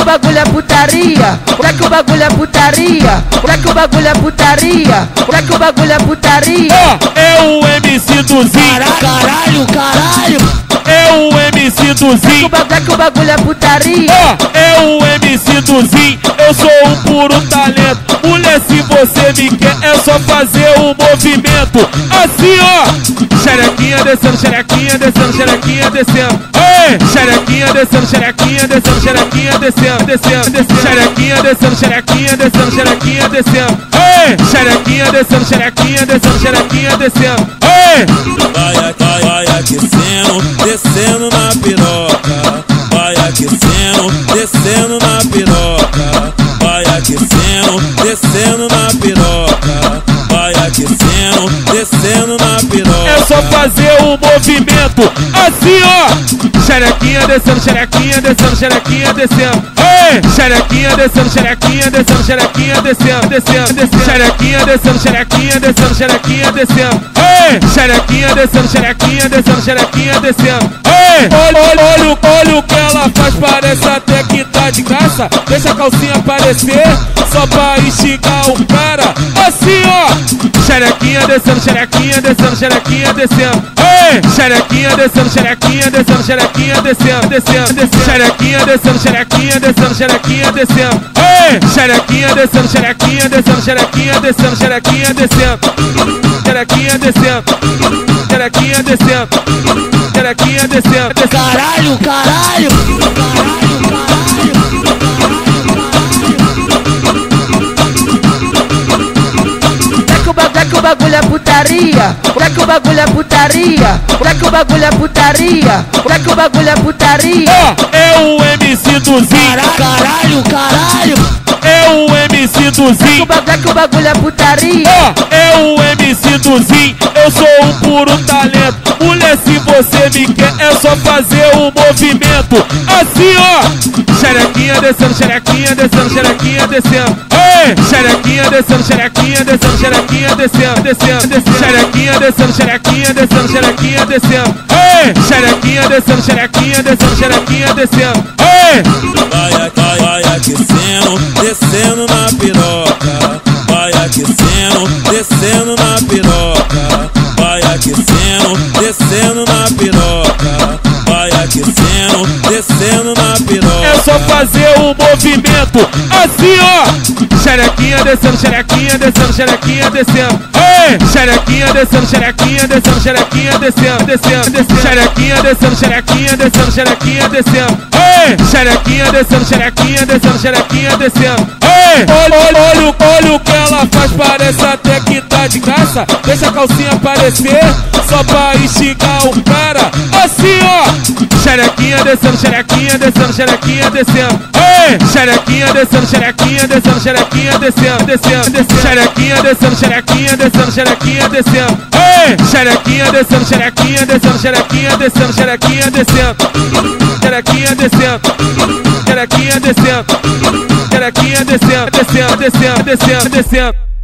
bagulho é putaria, já que o bagulho é putaria, já que o bagulho é putaria, já que o bagulho é putaria. É o MC Duzinho. Caralho. É o MC Duzinho. Já que o bagulho é putaria. É o MC Duzinho. Eu sou um puro talento. Mulher, se você me quer, é só fazer o movimento. Assim, ó. Xerequinha descendo, xerequinha descendo, xerequinha descendo. Ei! Xerequinha descendo, xerequinha descendo, xerequinha descendo, descendo, descendo. Xerequinha descendo, xerequinha descendo, xerequinha descendo. Ei! Xerequinha descendo, xerequinha descendo, xerequinha descendo. Ei! Vai aquecendo, descendo na piroca. Vai aquecendo, descendo na piroca. Vai aquecendo, descendo na piroca. Vai aquecendo, descendo na piroca. É só fazer o movimento assim, ó. Xerequinha descendo, xerequinha descendo, xerequinha descendo. Ei! Xerequinha descendo, xerequinha descendo, xerequinha descendo, descendo, descendo. Xerequinha descendo, xerequinha descendo, xerequinha descendo. Ei! Xerequinha descendo, xerequinha descendo, xerequinha descendo. Ei! Olha o que ela faz, parece até que tá de graça. Deixa a calcinha aparecer, só pra instigar o cara. Assim, ó. Xerequinha descendo, xerequinha descendo, xerequinha descendo. Ei! Xerequinha descendo, xerequinha descendo, xerequinha descendo, descendo, descendo. Xerequinha descendo, xerequinha descendo, xerequinha descendo. Ei! Xerequinha descendo, xerequinha descendo, xerequinha descendo, xerequinha descendo. Xerequinha descendo, xerequinha descendo, xerequinha descendo. Caralho. Já que o bagulho é putaria, já que o bagulho é putaria, já que o bagulho é putaria, já que o bagulho é putaria. É o MC Duzinho. Caralho. É o MC Duzinho. Já que o bagulho é putaria. É o MC Duzinho. Eu sou um puro talento. Mulher, se você me quer, é só fazer o movimento assim, ó. Xerequinha descendo, xerequinha descendo, xerequinha descendo. Ei! Xerequinha descendo, xerequinha descendo, xerequinha descendo, descendo, descendo. Xerequinha descendo, xerequinha descendo, xerequinha descendo. Ei! Xerequinha descendo, xerequinha descendo, xerequinha descendo. Ei! Vai aquecendo, descendo na piroca. Vai aquecendo, descendo na piroca. Vai aquecendo, descendo na piroca. Vai aquecendo, descendo na piroca. É só fazer o movimento assim, ó. Xerequinha descendo, xerequinha descendo, xerequinha descendo. Ei! Xerequinha descendo, xerequinha descendo, xerequinha descendo, descendo, descendo. Xerequinha descendo, xerequinha descendo, xerequinha descendo. Ei! Xerequinha descendo, xerequinha descendo, xerequinha descendo. Ei! Olha o que ela faz, parece até que tá de graça. Deixa a calcinha aparecer, só pra instigar o cara. Assim, ó. Xerequinha descendo, xerequinha descendo, xerequinha descendo. Ei! Xerequinha descendo, xerequinha descendo, xerequinha descendo, descendo, descendo. Xerequinha descendo, xerequinha descendo, xerequinha descendo. Ei! Xerequinha descendo, xerequinha descendo, xerequinha descendo, xerequinha descendo. Xerequinha descendo, xerequinha descendo, xerequinha descendo, descendo, descendo, descendo, descendo.